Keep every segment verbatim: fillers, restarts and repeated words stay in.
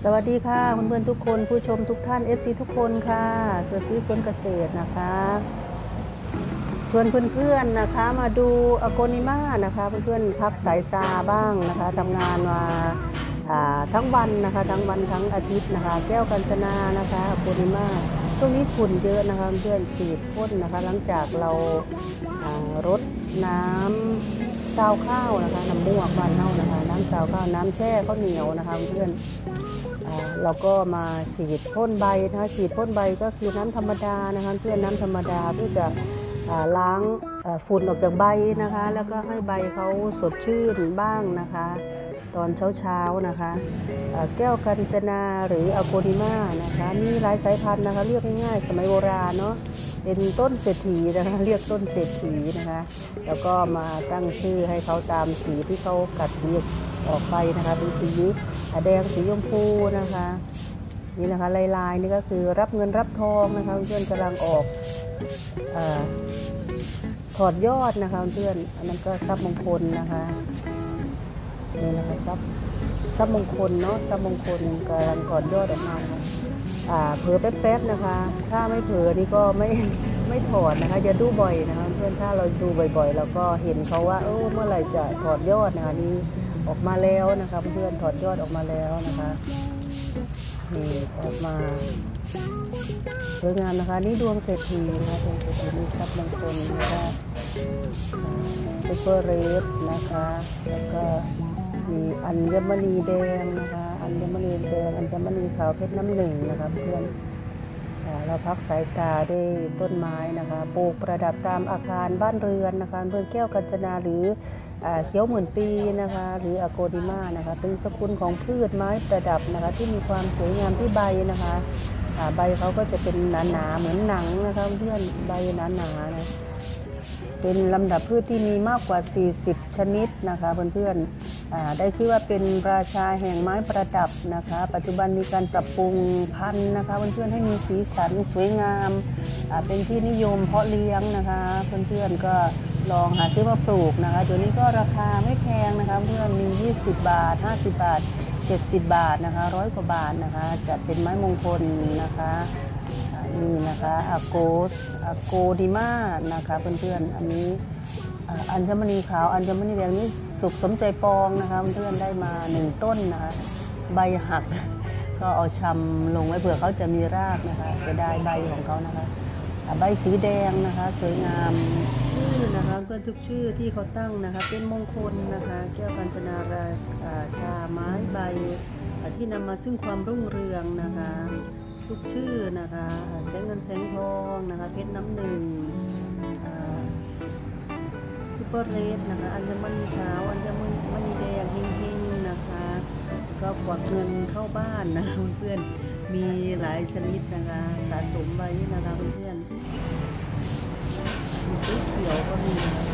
วัสดีค่ะเพื่อนๆทุกคนผู้ชมทุกท่าน เอฟ ซี ทุกคนค่ะเสือซีสวนเกษตรนะคะชวนเพื่อนๆนะคะมาดูอโกนิมานะคะเพื่อนๆพักสายตาบ้างนะคะทำงานมาทั้งวันนะคะทั้งวันทั้งอาทิตย์นะคะแก้วกัญชนานะคะอโกนิมาช่วงนี้ฝุ่นเยอะนะคะเพื่อนฉีดพ่นนะคะหลังจากเรารดน้ำซาวข้าวนะคะน้ำม่วงบานเน่านะคะน้ำซาวข้าวน้ำแช่ข้าวเหนียวนะคะเพื่อนเราก็มาฉีดพ่นใบนะคะฉีดพ่นใบก็คือน้ำธรรมดานะคะเพื่อนน้ำธรรมดาเพื่อจะล้างฝุ่นออกจากใบนะคะแล้วก็ให้ใบเขาสดชื่นบ้างนะคะตอนเช้าๆนะคะแก้วกัญจนาหรืออโกนิมานะคะมีหลายสายพันธุ์นะคะเรียกง่ายๆสมัยโบราณเนาะเป็นต้นเศรษฐีนะคะเรียกต้นเศรษฐีนะคะแล้วก็มาตั้งชื่อให้เขาตามสีที่เขากัดสีออกไปนะคะเป็นสีแดงสีชมพูนะคะนี่นะคะลายลายนี่ก็คือรับเงินรับทองนะคะเพื่อนกำลังออกถอดยอดนะคะเพื่อนอันนั้นก็ทรัพย์มงคลนะคะนี่นะคะทรัพย์ทรัพย์มงคลเนาะทรัพย์มงคลกำลังถอดยอดออกมานะคะเผลอแป๊บๆนะคะถ้าไม่เผลอนี่ก็ไม่ไม่ถอดนะคะอย่าดูบ่อยนะคะเพื่อนถ้าเราดูบ่อยๆเราก็เห็นเขาว่าเออเมื่อไหร่จะถอดยอดนะคะนี่ออกมาแล้วนะคะเพื่อนถอดยอดออกมาแล้วนะคะนี่ออกมาสวยงามนะคะนี่ดวงเศรษฐีนะคะดวงเศรษฐีมีทรัพย์มงคลนะคะซุปเปอร์เรดนะคะแล้วก็มีอัญมณีแดงนะคะอัญมณีแดงอัญมณีขาวเพชรน้ำหนึ่งนะคะเพื่อนเราพักสายตาด้วยต้นไม้นะคะปลูกประดับตามอาคารบ้านเรือนนะคะเพื่อนแก้วกัญจนาหรือเขียวหมื่นปีนะคะหรืออโกนิมานะคะเป็นสกุลของพืชไม้ประดับนะคะที่มีความสวยงามที่ใบนะคะใบเขาก็จะเป็นหนาๆเหมือนหนังนะคะเพื่อนใบหนาๆนะเป็นลำดับพืชที่มีมากกว่าสี่สิบชนิดนะคะเพื่อนๆได้ชื่อว่าเป็นราชาแห่งไม้ประดับนะคะปัจจุบันมีการปรับปรุงพันธุ์นะคะเพื่อนๆให้มีสีสันสวยงามเป็นที่นิยมเพาะเลี้ยงนะคะเพื่อนๆก็ลองหาซื้อมาปลูกนะคะตัวนี้ก็ราคาไม่แพงนะคะเพื่อนมียี่สิบบาทห้าสิบบาทเจ็ดสิบบาทนะคะร้อยกว่าบาทนะคะจะเป็นไม้มงคลนะคะนี่นะคะอโกสอโกนิมานะคะเพื่อนๆอันนี้อัญมณีขาวอัญมณีแดงนี่สุขสมใจปองนะคะเพื่อนได้มาหนึ่งต้นนะคะใบหักก็เอาชำลงไว้เผื่อเขาจะมีรากนะคะจะได้ใบของเขานะคะใบสีแดงนะคะสวยงามชื่อนะคะเพื่อนทุกชื่อที่เขาตั้งนะคะเป็นมงคลนะคะแก้วกัญจนาราชาไม้ใบที่นำมาซึ่งความรุ่งเรืองนะคะทุกชื่อนะคะแสงเงินแสงทองนะคะเพชรน้ำหนึ่งซุปเปอร์เรดนะคะอัญมณีขาวอัญมณีแดงเฮงๆนะคะก็กวักเงินเข้าบ้านนะเพื่อนมีหลายชนิดนะคะสะสมไว้นะคะเพื่อนสีเขียวก็มี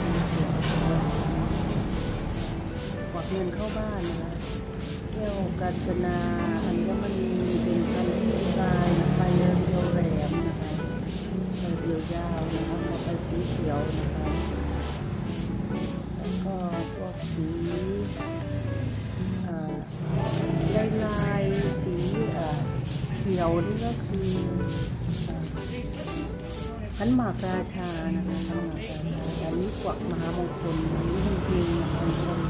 กวักเงินเข้าบ้านนะคะแก้วกัญจนาอัญมณีเป็นพันธุ์ที่ลายใบเรียวแหลมนะคะใบเรียวยาวนะคะต่อไปสีเขียวนะคะแล้วก็พวกสีลายลายสีเขียวนี่ก็คือขันหมากราชานะคะขันหมากราชาอันนี้กวักมหามงคลอันนี้จริงๆนะคะ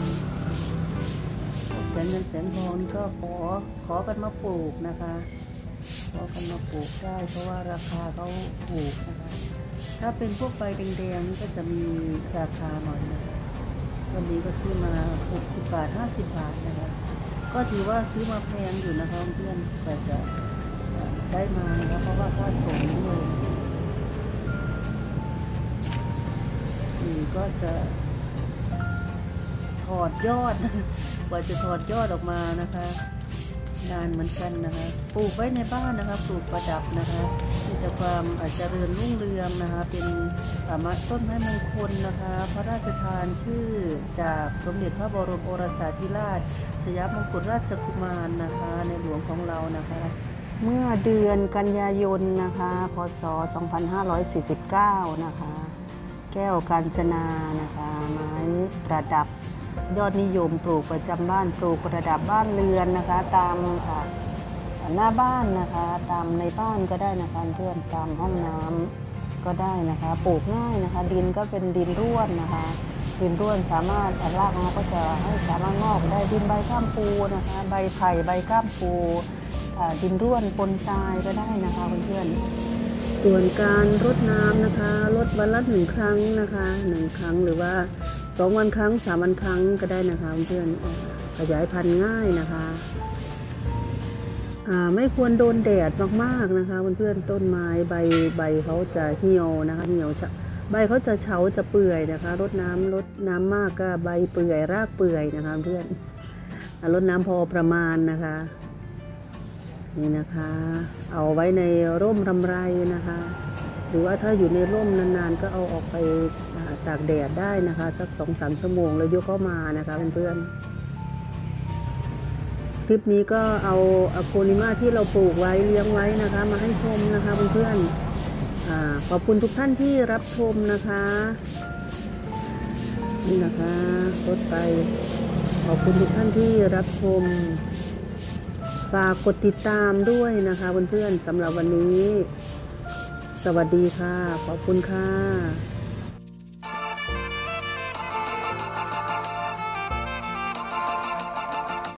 แสนเงินแสนทองนี่ก็ขอขอกันมาปลูกนะคะขอกันมาปลูกได้เพราะว่าราคาเขาถูกนะคะถ้าเป็นพวกใบแดงๆนี่ก็จะมีราคาหน่อยนะคะวันนี้ก็ซื้อมาหกสิบบาทห้าสิบบาทนะคะก็ถือว่าซื้อมาแพงอยู่นะคะเพื่อนแต่จะได้มานะคะเพราะว่าค่าส่งด้วยนี่ก็จะถอดยอดกว่าจะถอดยอดออกมานะคะนานเหมือนกันนะคะปลูกไว้ในบ้านนะคะปลูกประดับนะคะมีแต่ความเจริญรุ่งเรืองนะคะเป็นต้นไม้มงคลนะคะพระราชทานชื่อจากสมเด็จพระบรมโอรสาธิราชสยามมงกุฎราชกุมารนะคะในหลวงของเรานะคะเมื่อเดือนกันยายนนะคะพ.ศ. สองพันห้าร้อยสี่สิบเก้านะคะแก้วกัญจนานะคะไม้ประดับยอดนิยมปลูกประจำบ้านปลูกประดับบ้านเรือนนะคะตามหน้าบ้านนะคะตามในบ้านก็ได้นะคะเพื่อนตามห้องน้ำก็ได้นะคะปลูกง่ายนะคะดินก็เป็นดินร่วนนะคะดินร่วนสามารถรากมันก็จะให้สามารถงอกได้ดินใบก้ามปูนะคะใบไผ่ใบก้ามปูดินร่วนปนทรายก็ได้นะคะเพื่อนๆส่วนการรดน้ำนะคะรดวันละหนึ่งครั้งนะคะหนึ่งครั้งหรือว่าสองวันครั้งสามวันครั้งก็ได้นะคะเพื่อนๆขยายพันธุ์ง่ายนะคะไม่ควรโดนแดดมากๆนะคะเพื่อนๆต้นไม้ใบใบเขาจะเหี่ยวนะคะเหี่ยวใบเขาจะเฉาจะเปื่อยนะคะรดน้ำรดน้ำมากก็ใบเปื่อยรากเปื่อยนะคะเพื่อนรดน้ำพอประมาณนะคะนี่นะคะเอาไว้ในร่มรำไรนะคะหรือว่าถ้าอยู่ในร่มนานๆก็เอาออกไปตากแดดได้นะคะสักสองสามชั่วโมงแล้วยกเข้ามานะคะเพื่อนๆคลิปนี้ก็เอาอะโคนิมาที่เราปลูกไว้เลี้ยงไว้นะคะมาให้ชมนะคะเพื่อนๆขอบคุณทุกท่านที่รับชมนะคะนี่นะคะรถไปขอบคุณทุกท่านที่รับชมฝากกดติดตามด้วยนะคะเพื่อนๆสำหรับวันนี้สวัสดีค่ะขอบคุณค่ะ